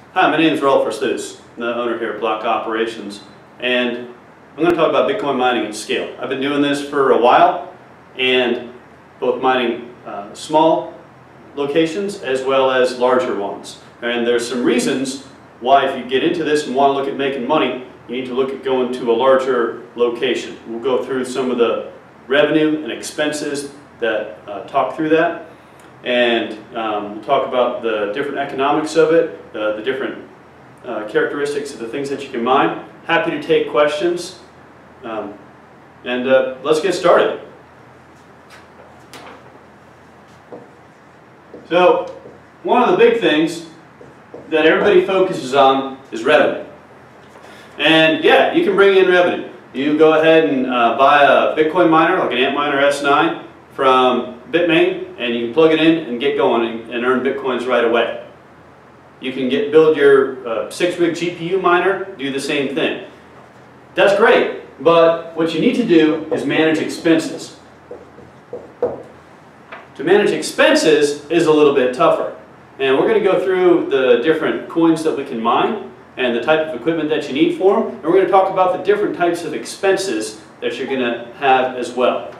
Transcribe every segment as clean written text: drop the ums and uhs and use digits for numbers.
Hi, my name is Rolf Versluis, the owner here at Block Operations, and I'm going to talk about Bitcoin mining at scale. I've been doing this for a while, and both mining small locations as well as larger ones. And there's some reasons why, if you get into this and want to look at making money, you need to look at going to a larger location. We'll go through some of the revenue and expenses that talk through that. And we'll talk about the different economics of it, the different characteristics of the things that you can mine. Happy to take questions. Let's get started. So, one of the big things that everybody focuses on is revenue. And yeah, you can bring in revenue. You go ahead and buy a Bitcoin miner, like an Antminer S9 from Bitmain, and you can plug it in and get going and earn Bitcoins right away. You can build your 6-rig GPU miner, do the same thing. That's great, but what you need to do is manage expenses. To manage expenses is a little bit tougher. And we're going to go through the different coins that we can mine and the type of equipment that you need for them. And we're going to talk about the different types of expenses that you're going to have as well.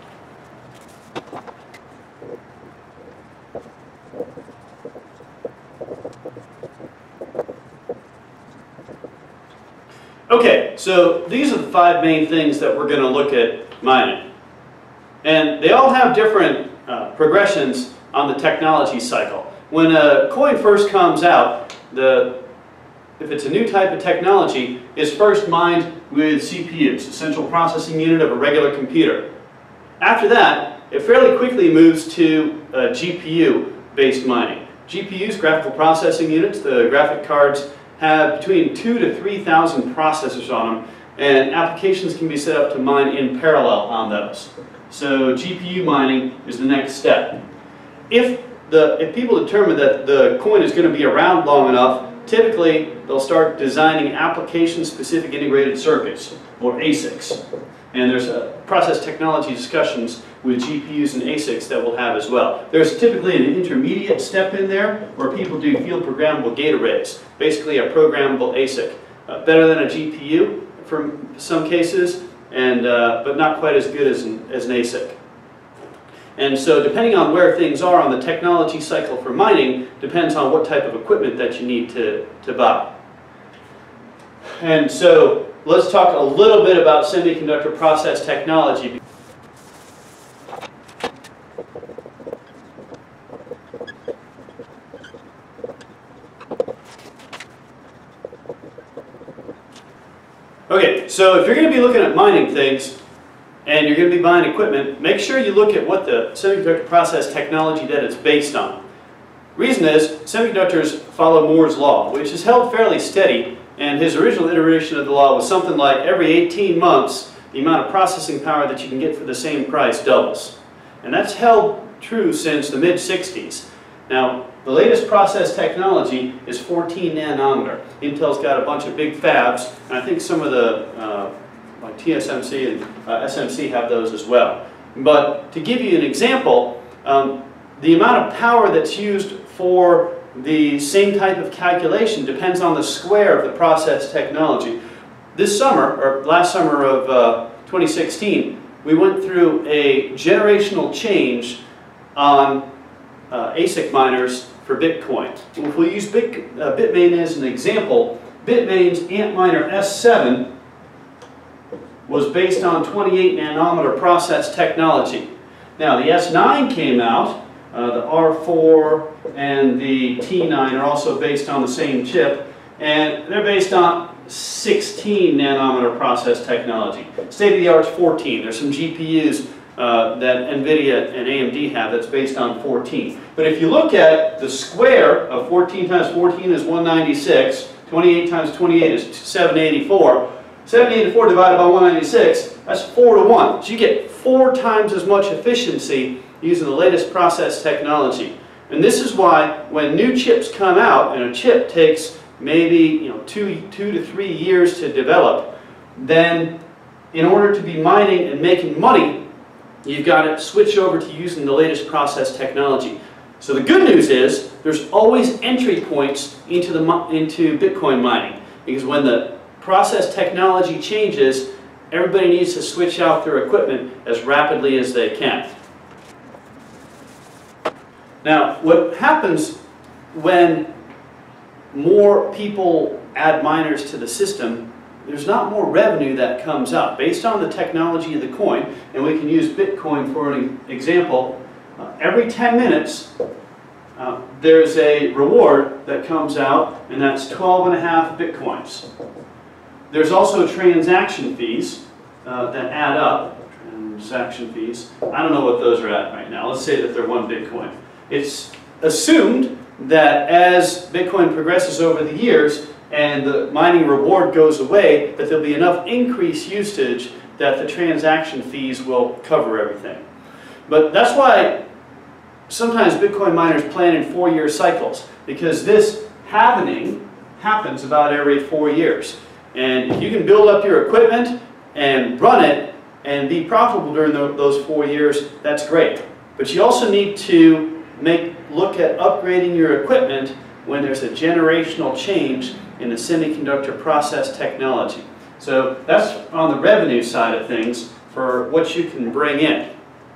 Okay, so these are the 5 main things that we're going to look at mining. And they all have different progressions on the technology cycle. When a coin first comes out, if it's a new type of technology, it's first mined with CPUs, a central processing unit of a regular computer. After that, it fairly quickly moves to GPU-based mining. GPUs, graphical processing units, the graphic cards, have between 2,000 to 3,000 processors on them, and applications can be set up to mine in parallel on those. So GPU mining is the next step. If people determine that the coin is going to be around long enough, typically they'll start designing application-specific integrated circuits, or ASICs. And there's process technology discussions with GPUs and ASICs that we'll have as well. There's typically an intermediate step in there where people do field programmable gate arrays, basically a programmable ASIC. Better than a GPU for some cases, but not quite as good as an ASIC. And so depending on where things are on the technology cycle for mining depends on what type of equipment that you need to buy. And so let's talk a little bit about semiconductor process technology. Okay, so if you're going to be looking at mining things and you're going to be buying equipment, make sure you look at what the semiconductor process technology that it's based on. Reason is, semiconductors follow Moore's law, which is held fairly steady, and his original iteration of the law was something like every 18 months, the amount of processing power that you can get for the same price doubles. And that's held true since the mid-60s. Now, the latest process technology is 14 nanometer. Intel's got a bunch of big fabs, and I think some of the like TSMC and SMC have those as well. But to give you an example, the amount of power that's used for the same type of calculation depends on the square of the process technology. This summer, or last summer of 2016, we went through a generational change on ASIC miners for Bitcoin. If we use Bitmain as an example, Bitmain's Antminer S7 was based on 28 nanometer process technology. Now the S9 came out, the R4 and the T9 are also based on the same chip, and they're based on 16 nanometer process technology. State of the art's 14. There's some GPUs that NVIDIA and AMD have that's based on 14. But if you look at the square of 14 times 14 is 196, 28 times 28 is 784. 784 divided by 196, that's 4 to 1. So you get 4 times as much efficiency using the latest process technology. And this is why when new chips come out, and a chip takes maybe 2 to 3 years to develop, then in order to be mining and making money, you've got to switch over to using the latest process technology. So the good news is there's always entry points into Bitcoin mining, because when the process technology changes, everybody needs to switch out their equipment as rapidly as they can. Now, what happens when more people add miners to the system, there's not more revenue that comes out. Based on the technology of the coin, and we can use Bitcoin for an example, every 10 minutes there's a reward that comes out, and that's 12.5 Bitcoins. There's also transaction fees that add up. Transaction fees. I don't know what those are at right now. Let's say that they're 1 Bitcoin. It's assumed that as Bitcoin progresses over the years and the mining reward goes away, that there'll be enough increased usage that the transaction fees will cover everything. But that's why sometimes Bitcoin miners plan in 4-year cycles, because this halvening happens about every 4 years. And if you can build up your equipment and run it and be profitable during those 4 years, that's great. But you also need to look at upgrading your equipment when there's a generational change in the semiconductor process technology. So that's on the revenue side of things for what you can bring in.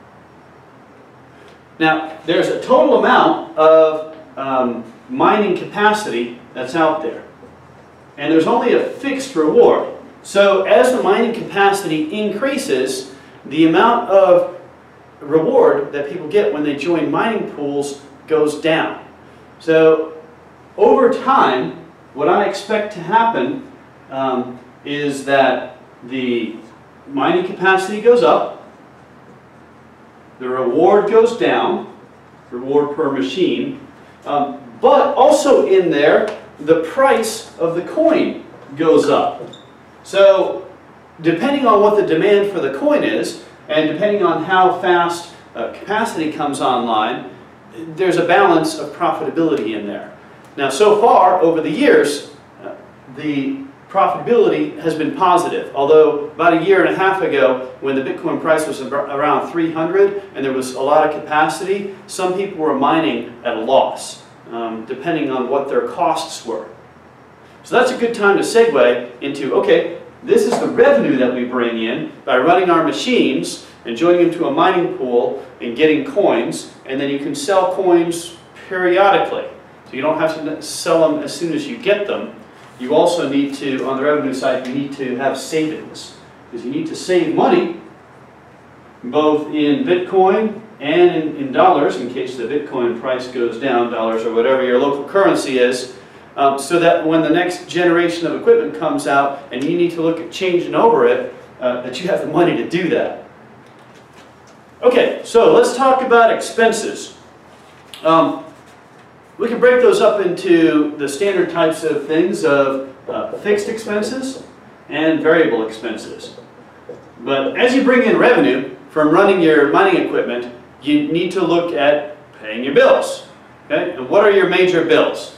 Now, there's a total amount of mining capacity that's out there. And there's only a fixed reward. So as the mining capacity increases, the amount of reward that people get when they join mining pools goes down. So over time, what I expect to happen is that the mining capacity goes up, the reward goes down, reward per machine, but also in there, the price of the coin goes up. So depending on what the demand for the coin is, and depending on how fast capacity comes online, there's a balance of profitability in there. Now, so far, over the years, the profitability has been positive. Although, about 1.5 years ago, when the Bitcoin price was around 300 and there was a lot of capacity, some people were mining at a loss, depending on what their costs were. So that's a good time to segue into, okay, this is the revenue that we bring in by running our machines and joining them to a mining pool and getting coins, and then you can sell coins periodically. So you don't have to sell them as soon as you get them. You also need to, on the revenue side, you need to have savings, because you need to save money both in Bitcoin and in dollars, in case the Bitcoin price goes down, dollars or whatever your local currency is, so that when the next generation of equipment comes out and you need to look at changing over it, that you have the money to do that. Okay, so let's talk about expenses. We can break those up into the standard types of things of fixed expenses and variable expenses. But as you bring in revenue from running your mining equipment, you need to look at paying your bills. Okay? And what are your major bills?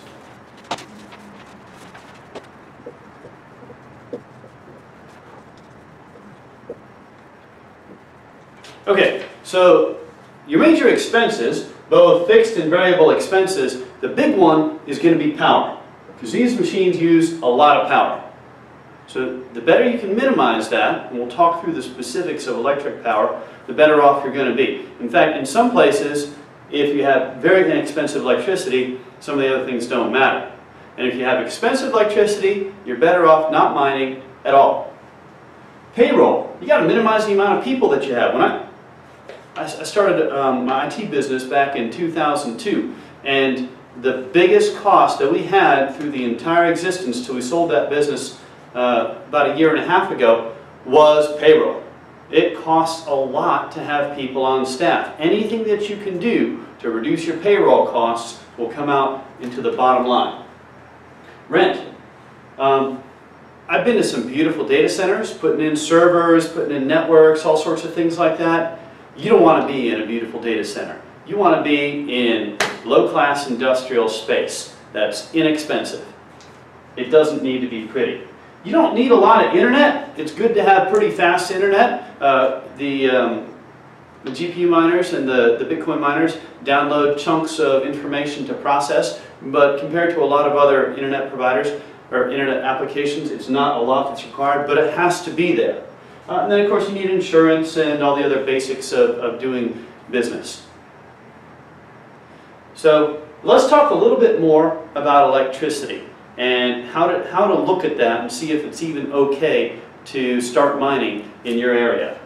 Okay, so your major expenses, both fixed and variable expenses, the big one is going to be power, because these machines use a lot of power. So the better you can minimize that, and we'll talk through the specifics of electric power, the better off you're going to be. In fact, in some places, if you have very inexpensive electricity, some of the other things don't matter. And if you have expensive electricity, you're better off not mining at all. Payroll, you got to minimize the amount of people that you have. When I started my IT business back in 2002, and the biggest cost that we had through the entire existence till we sold that business about 1.5 years ago was payroll. It costs a lot to have people on staff. Anything that you can do to reduce your payroll costs will come out into the bottom line. Rent. I've been to some beautiful data centers, putting in servers, putting in networks, all sorts of things like that. You don't want to be in a beautiful data center. You want to be in low-class industrial space that's inexpensive. It doesn't need to be pretty. You don't need a lot of internet. It's good to have pretty fast internet. The The GPU miners and the Bitcoin miners download chunks of information to process, but compared to a lot of other internet providers or internet applications, it's not a lot that's required, but it has to be there. And then of course you need insurance and all the other basics of doing business. So let's talk a little bit more about electricity and how to look at that and see if it's even okay to start mining in your area.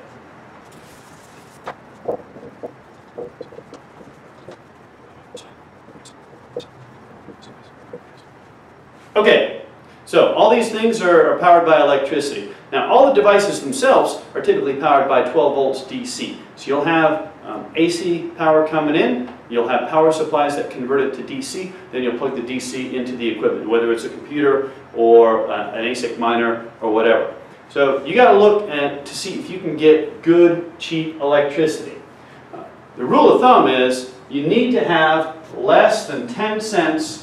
Okay, so all these things are powered by electricity. Now all the devices themselves are typically powered by 12 volts DC. So you'll have AC power coming in, you'll have power supplies that convert it to DC, then you'll plug the DC into the equipment, whether it's a computer or an ASIC miner or whatever. So you got to look to see if you can get good, cheap electricity. The rule of thumb is you need to have less than 10 cents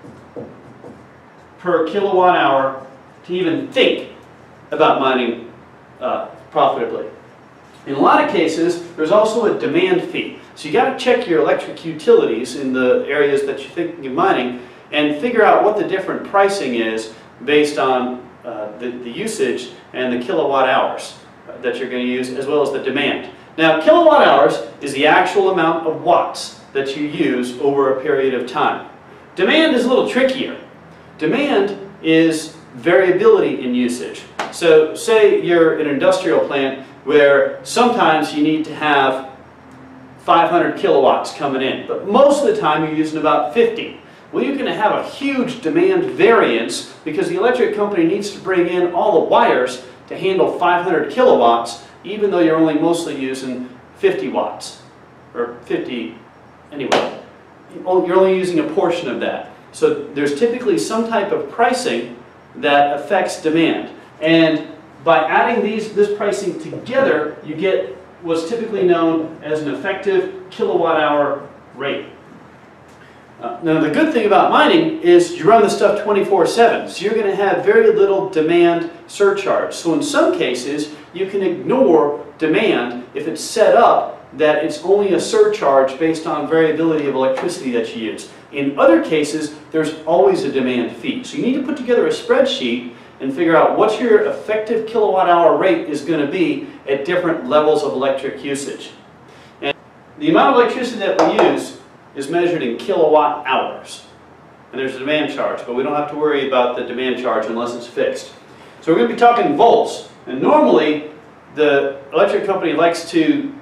per kilowatt hour to even think about mining profitably. In a lot of cases, there's also a demand fee. So you got to check your electric utilities in the areas that you're thinking of mining and figure out what the different pricing is based on the usage and the kilowatt hours that you're going to use, as well as the demand. Now, kilowatt hours is the actual amount of watts that you use over a period of time. Demand is a little trickier. Demand is variability in usage. So say you're an industrial plant where sometimes you need to have 500 kilowatts coming in, but most of the time you're using about 50. Well, you're going to have a huge demand variance because the electric company needs to bring in all the wires to handle 500 kilowatts, even though you're only mostly using 50 watts, or 50 anyway. You're only using a portion of that. So there's typically some type of pricing that affects demand. And by adding this pricing together, you get what's typically known as an effective kilowatt hour rate. Now the good thing about mining is you run the stuff 24/7, so you're going to have very little demand surcharge. So in some cases, you can ignore demand if it's set up that it's only a surcharge based on variability of electricity that you use. In other cases, there's always a demand fee. So you need to put together a spreadsheet and figure out what your effective kilowatt hour rate is going to be at different levels of electric usage. And the amount of electricity that we use is measured in kilowatt hours. And there's a demand charge, but we don't have to worry about the demand charge unless it's fixed. So we're going to be talking volts. And normally, the electric company likes to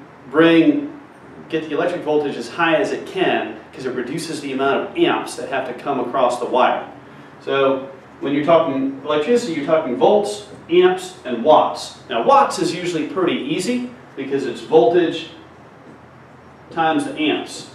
get the electric voltage as high as it can because it reduces the amount of amps that have to come across the wire. So when you're talking electricity, you're talking volts, amps, and watts. Now watts is usually pretty easy because it's voltage times the amps.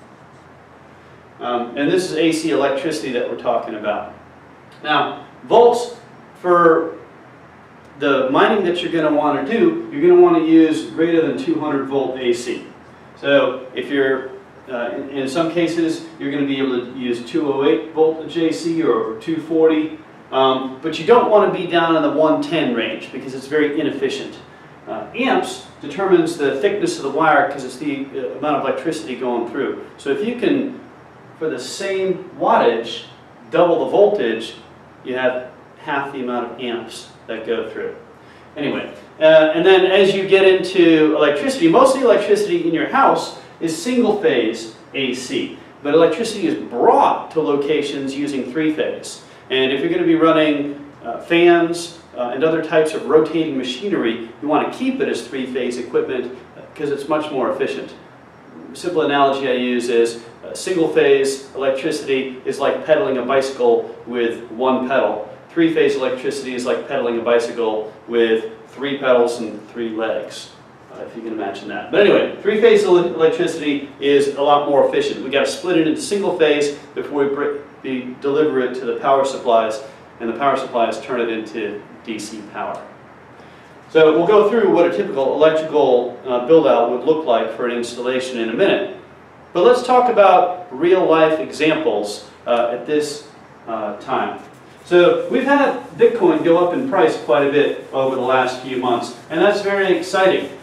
And this is AC electricity that we're talking about. Now volts, for the mining that you're going to want to do, you're going to want to use greater than 200 volt AC. So if you're, in some cases, you're going to be able to use 208 voltage AC or 240, but you don't want to be down in the 110 range because it's very inefficient. Amps determines the thickness of the wire because it's the amount of electricity going through. So if you can, for the same wattage, double the voltage, you have half the amount of amps that go through. Anyway, and then as you get into electricity, most of the electricity in your house is single-phase AC, but electricity is brought to locations using three-phase. And if you're going to be running fans and other types of rotating machinery, you want to keep it as three-phase equipment because it's much more efficient. A simple analogy I use is single-phase electricity is like pedaling a bicycle with one pedal. Three-phase electricity is like pedaling a bicycle with 3 pedals and 3 legs, if you can imagine that. But anyway, three-phase electricity is a lot more efficient. We got to split it into single-phase before we deliver it to the power supplies, and the power supplies turn it into DC power. So we'll go through what a typical electrical build-out would look like for an installation in a minute. But let's talk about real-life examples at this time. So we've had Bitcoin go up in price quite a bit over the last few months, and that's very exciting.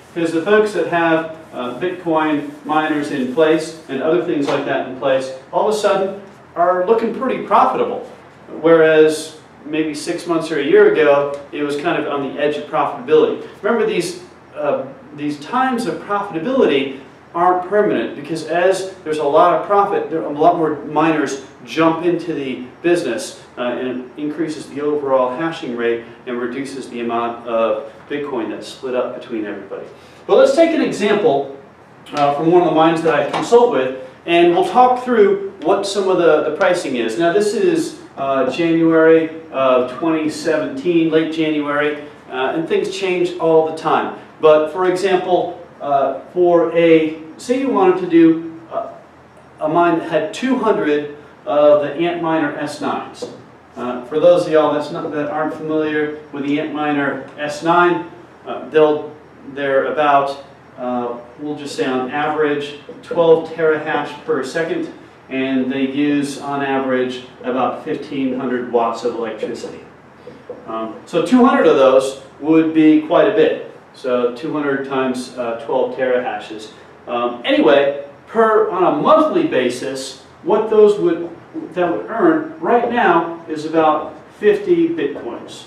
Because the folks that have Bitcoin miners in place and other things like that in place, all of a sudden are looking pretty profitable. Whereas maybe 6 months or a year ago, it was kind of on the edge of profitability. Remember, these times of profitability aren't permanent, because as there's a lot of profit, a lot more miners jump into the business, and it increases the overall hashing rate and reduces the amount of Bitcoin that's split up between everybody. But let's take an example from one of the mines that I consult with, and we'll talk through what some of the pricing is. Now, this is January of 2017, late January, and things change all the time. But for example, say you wanted to do a mine that had 200 of the Antminer S9s. For those of y'all that aren't familiar with the Antminer S9, they're about, we'll just say on average, 12 terahash per second, and they use on average about 1,500 watts of electricity. So 200 of those would be quite a bit. So 200 times 12 terahashes. Anyway, on a monthly basis, what those would earn right now is about 50 Bitcoins.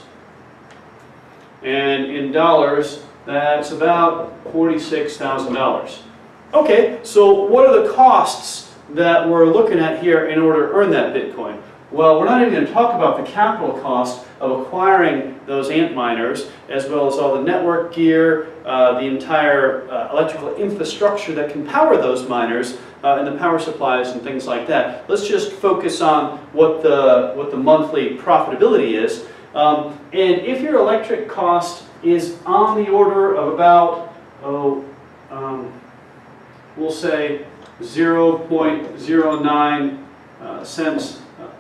And in dollars, that's about $46,000. Okay, so what are the costs that we're looking at here in order to earn that Bitcoin? Well, we're not even going to talk about the capital cost of acquiring those Antminers, as well as all the network gear, the entire electrical infrastructure that can power those miners, and the power supplies and things like that. Let's just focus on what the monthly profitability is. And if your electric cost is on the order of about, we'll say 0.09 cents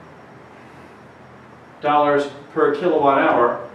dollars per kilowatt hour.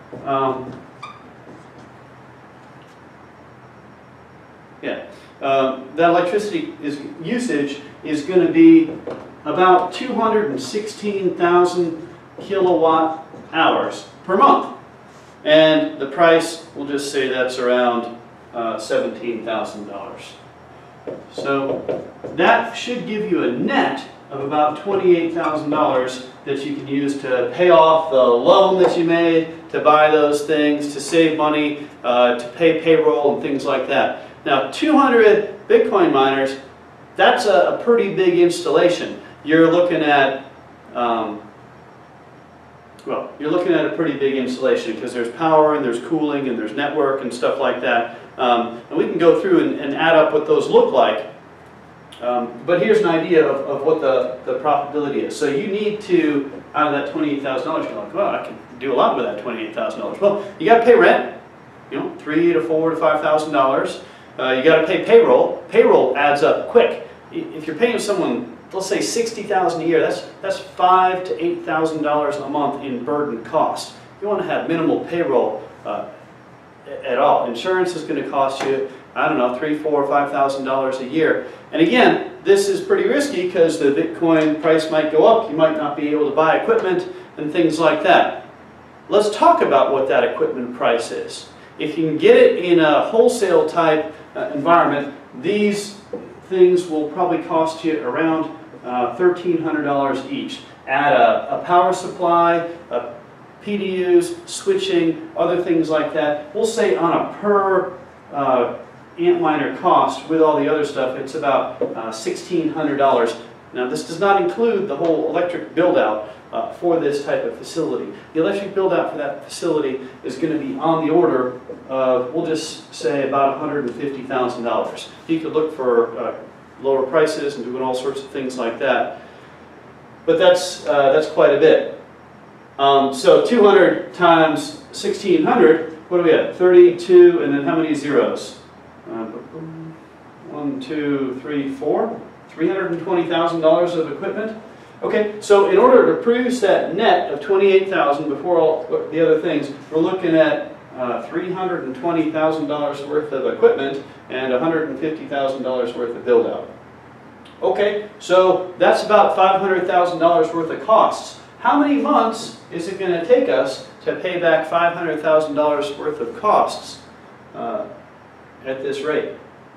That electricity usage is going to be about 216,000 kilowatt hours per month. And the price, we'll just say that's around $17,000. So that should give you a net of about $28,000 that you can use to pay off the loan that you made, to buy those things, to save money, to pay payroll and things like that. Now, 200 Bitcoin miners, that's a pretty big installation. You're looking at, you're looking at a pretty big installation, because there's power and there's cooling and there's network and stuff like that. And we can go through and add up what those look like. But here's an idea of what the profitability is. So you need to, out of that $28,000, you're like, well, I can do a lot with that $28,000. Well, you got to pay rent, $3,000 to $4,000 to $5,000. You got to pay payroll. Payroll adds up quick. If you're paying someone, let's say $60,000 a year, that's $5,000 to $8,000 a month in burden cost. You want to have minimal payroll at all. Insurance is going to cost you, I don't know, $3,000, $4,000, $5,000 a year. And again, this is pretty risky because the Bitcoin price might go up. You might not be able to buy equipment and things like that. Let's talk about what that equipment price is. If you can get it in a wholesale type environment, these things will probably cost you around $1,300 each. Add a power supply, PDUs, switching, other things like that. We'll say on a per Antminer cost with all the other stuff, it's about $1,600. Now, this does not include the whole electric build-out for this type of facility. The electric build-out for that facility is going to be on the order of, we'll just say, about $150,000. You could look for lower prices and doing all sorts of things like that. But that's quite a bit. So 200 times 1,600, what do we have? 32, and then how many zeros? 1, 2, 3, 4. $320,000 of equipment. Okay, so in order to produce that net of $28,000 before all the other things, we're looking at $320,000 worth of equipment and $150,000 worth of build-out. Okay, so that's about $500,000 worth of costs. How many months is it going to take us to pay back $500,000 worth of costs? at this rate?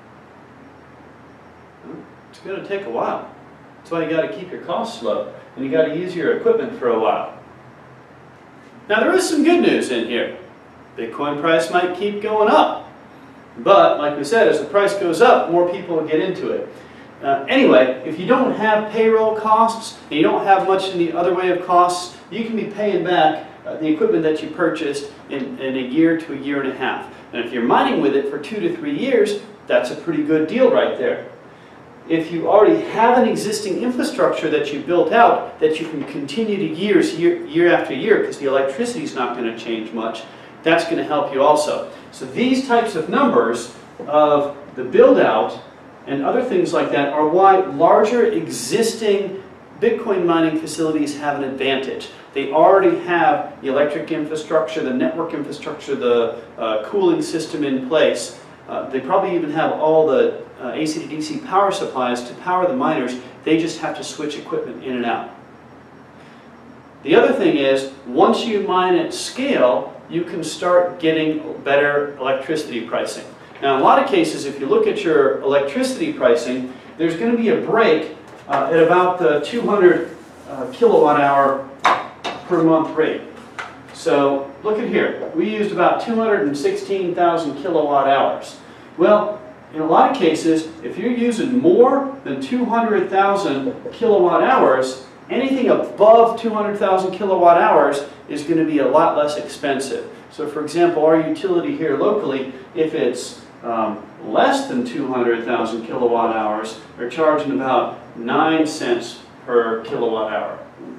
It's going to take a while. That's why you got to keep your costs low, and you got to use your equipment for a while. Now there is some good news in here. Bitcoin price might keep going up, but like we said, as the price goes up, more people will get into it. Anyway, if you don't have payroll costs and you don't have much in the other way of costs, you can be paying back the equipment that you purchased in a year to a year and a half. And if you're mining with it for 2 to 3 years, that's a pretty good deal right there. If you already have an existing infrastructure that you built out that you can continue to use year after year because the electricity is not going to change much, that's going to help you also. So these types of numbers of the build out and other things like that are why larger existing Bitcoin mining facilities have an advantage. They already have the electric infrastructure, the network infrastructure, the cooling system in place. They probably even have all the AC to DC power supplies to power the miners. They just have to switch equipment in and out. The other thing is, once you mine at scale, you can start getting better electricity pricing. Now, in a lot of cases, if you look at your electricity pricing, there's going to be a break at about the 200 kilowatt hour per month rate. So look at here. We used about 216,000 kilowatt hours. Well, in a lot of cases, if you're using more than 200,000 kilowatt hours, anything above 200,000 kilowatt hours is going to be a lot less expensive. So for example, our utility here locally, if it's less than 200,000 kilowatt hours, they're charging about 9 cents per kilowatt hour.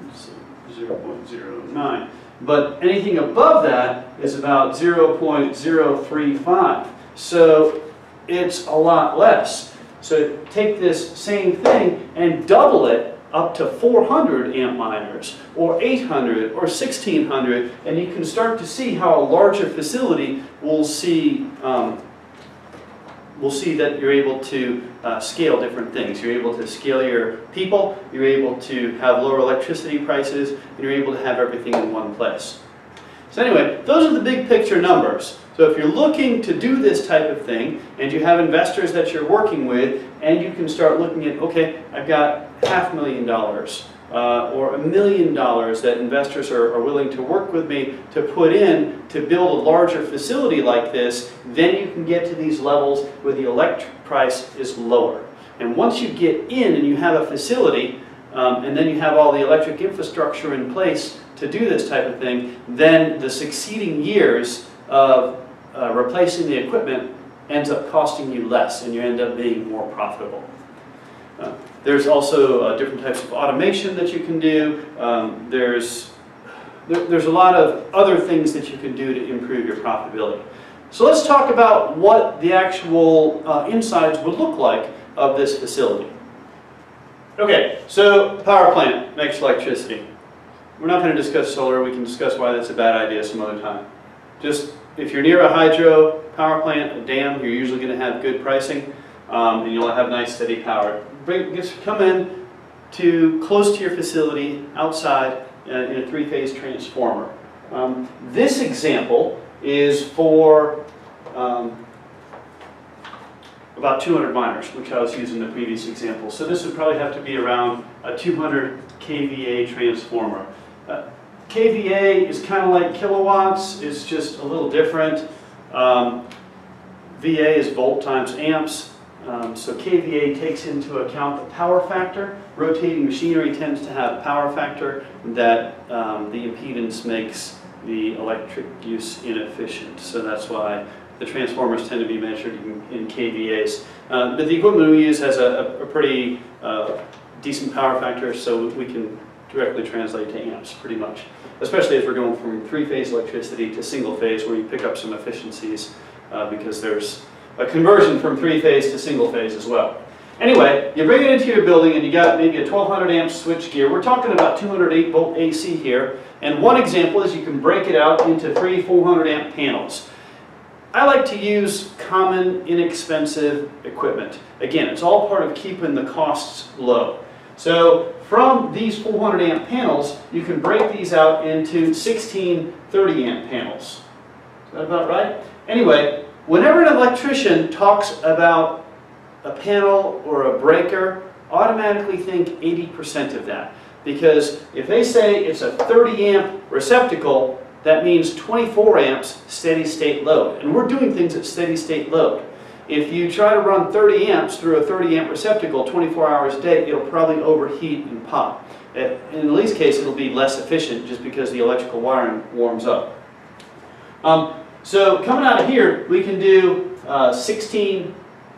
0.09. But anything above that is about 0.035. So it's a lot less. So take this same thing and double it up to 400 amp miners, or 800, or 1600, and you can start to see how a larger facility will see that you're able to scale different things. You're able to scale your people, you're able to have lower electricity prices, and you're able to have everything in one place. So anyway, those are the big picture numbers. So if you're looking to do this type of thing, and you have investors that you're working with, and you can start looking at, okay, I've got $500,000 or $1 million that investors are willing to work with me to put in to build a larger facility like this, then you can get to these levels where the electric price is lower. And once you get in and you have a facility, and then you have all the electric infrastructure in place to do this type of thing, then the succeeding years of replacing the equipment ends up costing you less, and you end up being more profitable. There's also different types of automation that you can do. There's a lot of other things that you can do to improve your profitability. So let's talk about what the actual insides would look like of this facility. Okay, so power plant makes electricity. We're not going to discuss solar. We can discuss why that's a bad idea some other time. Just if you're near a hydro power plant, a dam, you're usually going to have good pricing, and you'll have nice steady power. Just come in to close to your facility outside in a 3-phase transformer. This example is for about 200 miners, which I was using in the previous example. So this would probably have to be around a 200 kVA transformer. kVA is kind of like kilowatts, it's just a little different. VA is volt times amps. So kVA takes into account the power factor. Rotating machinery tends to have a power factor that the impedance makes the electric use inefficient. So that's why the transformers tend to be measured in kVAs. But the equipment we use has a pretty decent power factor, so we can directly translate to amps pretty much. Especially as we're going from 3-phase electricity to single-phase, where you pick up some efficiencies because there's a conversion from 3-phase to single-phase as well. Anyway, you bring it into your building and you got maybe a 1200 amp switch gear. We're talking about 208 volt AC here. And one example is you can break it out into 3 400 amp panels. I like to use common, inexpensive equipment. Again, it's all part of keeping the costs low. So from these 400 amp panels, you can break these out into 16 30 amp panels. Is that about right? Anyway, whenever an electrician talks about a panel or a breaker, automatically think 80% of that. Because if they say it's a 30 amp receptacle, that means 24 amps steady state load. And we're doing things at steady state load. If you try to run 30 amps through a 30 amp receptacle 24 hours a day, it'll probably overheat and pop. In Lee's case, it'll be less efficient just because the electrical wiring warms up. So coming out of here, we can do 16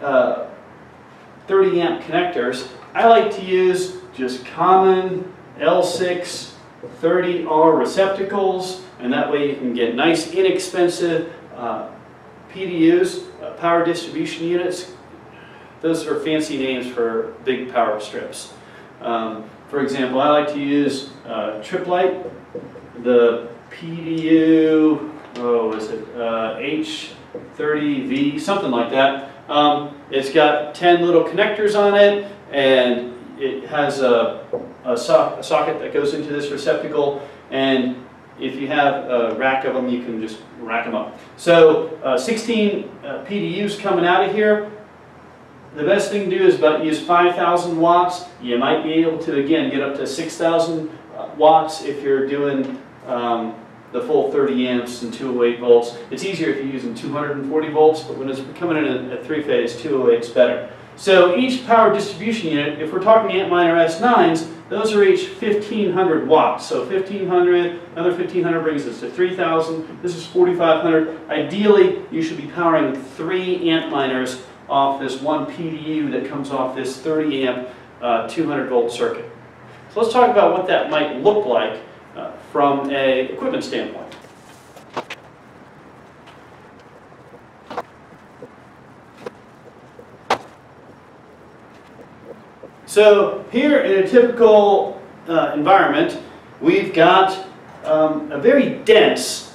30 amp connectors. I like to use just common L6 30R receptacles, and that way you can get nice inexpensive PDUs, power distribution units. Those are fancy names for big power strips. For example, I like to use Tripp-Lite, the PDU, is it H30V, something like that. It's got 10 little connectors on it, and it has a socket that goes into this receptacle, and if you have a rack of them, you can just rack them up. So 16 PDUs coming out of here. The best thing to do is about use 5,000 watts. You might be able to, again, get up to 6,000 watts if you're doing the full 30 amps and 208 volts. It's easier if you're using 240 volts, but when it's coming in at three-phase, 208 is better. So each power distribution unit, if we're talking Antminer S9s, those are each 1,500 watts. So 1,500, another 1,500 brings us to 3,000. This is 4,500. Ideally, you should be powering 3 Antminers off this one PDU that comes off this 30 amp 200 volt circuit. So let's talk about what that might look like from an equipment standpoint. So here in a typical environment, we've got a very dense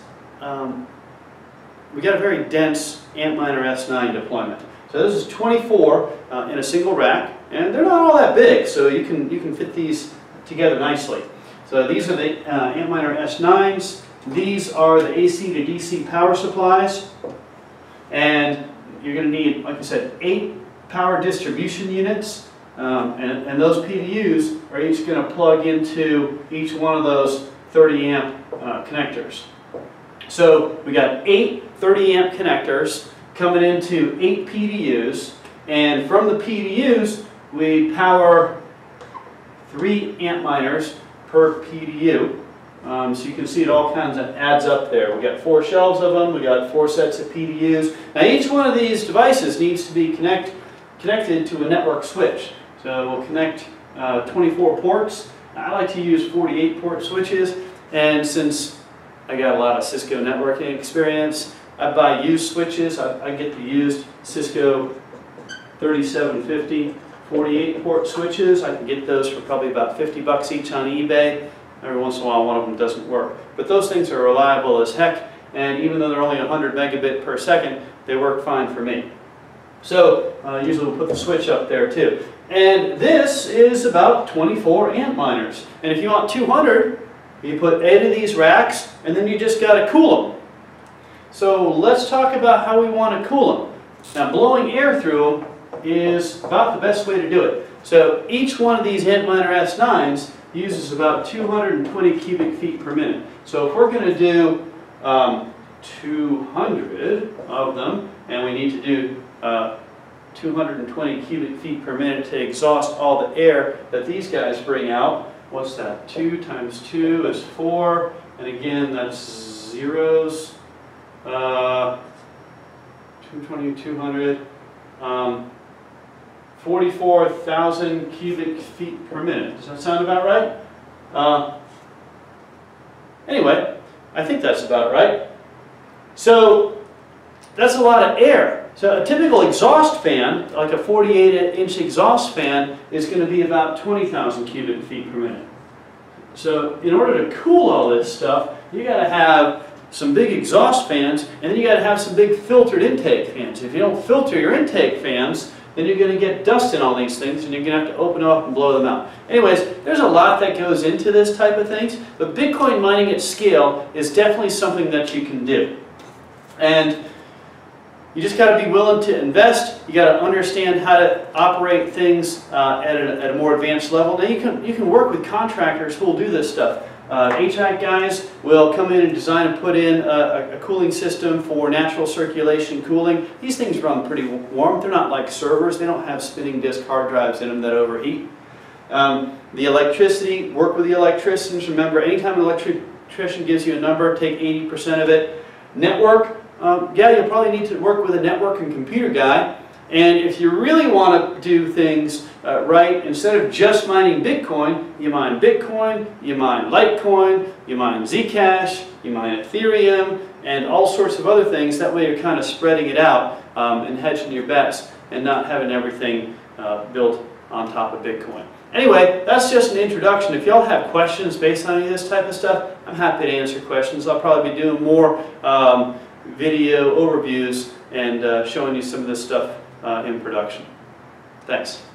Antminer S9 deployment. So this is 24 in a single rack, and they're not all that big, so you can fit these together nicely. So these are the Antminer S9s. These are the AC to DC power supplies, and you're going to need, like I said, 8 power distribution units, and those PDUs are each going to plug into each one of those 30 amp connectors. So we got 8 30 amp connectors coming into 8 PDUs, and from the PDUs we power 3 Antminers per PDU. So you can see it all kinds of adds up there. We got 4 shelves of them, we got 4 sets of PDUs. Now each one of these devices needs to be connected to a network switch. So we'll connect 24 ports. I like to use 48 port switches, and since I got a lot of Cisco networking experience, I buy used switches. I get the used Cisco 3750 48 port switches. I can get those for probably about 50 bucks each on eBay. Every once in a while one of them doesn't work. But those things are reliable as heck, and even though they're only 100 megabit per second, they work fine for me. So usually we'll put the switch up there too. And this is about 24 Antminers. And if you want 200, you put 8 of these racks, and then you just got to cool them. So let's talk about how we want to cool them. Now blowing air through them is about the best way to do it. So each one of these Antminer S9s uses about 220 cubic feet per minute. So if we're going to do 200 of them, and we need to do 220 cubic feet per minute to exhaust all the air that these guys bring out, what's that? 2 times 2 is 4, and again that's zeros. 220, 200, 44,000 cubic feet per minute. Does that sound about right? Anyway, I think that's about right. So that's a lot of air. So a typical exhaust fan, like a 48-inch exhaust fan, is going to be about 20,000 cubic feet per minute. So in order to cool all this stuff, you got to have some big exhaust fans, and then you got to have some big filtered intake fans. If you don't filter your intake fans, then you're going to get dust in all these things, and you're going to have to open them up and blow them out. Anyways, there's a lot that goes into this type of things, but Bitcoin mining at scale is definitely something that you can do. And You just got to be willing to invest. You got to understand how to operate things at a more advanced level. Now you can work with contractors who will do this stuff. HVAC guys will come in and design and put in a cooling system for natural circulation cooling. These things run pretty warm. They're not like servers. They don't have spinning disk hard drives in them that overheat. The electricity, work with the electricians. Remember, anytime an electrician gives you a number, take 80% of it. Network. Yeah, you'll probably need to work with a network and computer guy. And if you really want to do things right, instead of just mining Bitcoin, you mine Bitcoin, you mine Litecoin, you mine Zcash, you mine Ethereum, and all sorts of other things. That way you're kind of spreading it out and hedging your bets and not having everything built on top of Bitcoin. Anyway, that's just an introduction. If y'all have questions based on any of this type of stuff, I'm happy to answer questions. I'll probably be doing more video overviews and showing you some of this stuff in production. Thanks.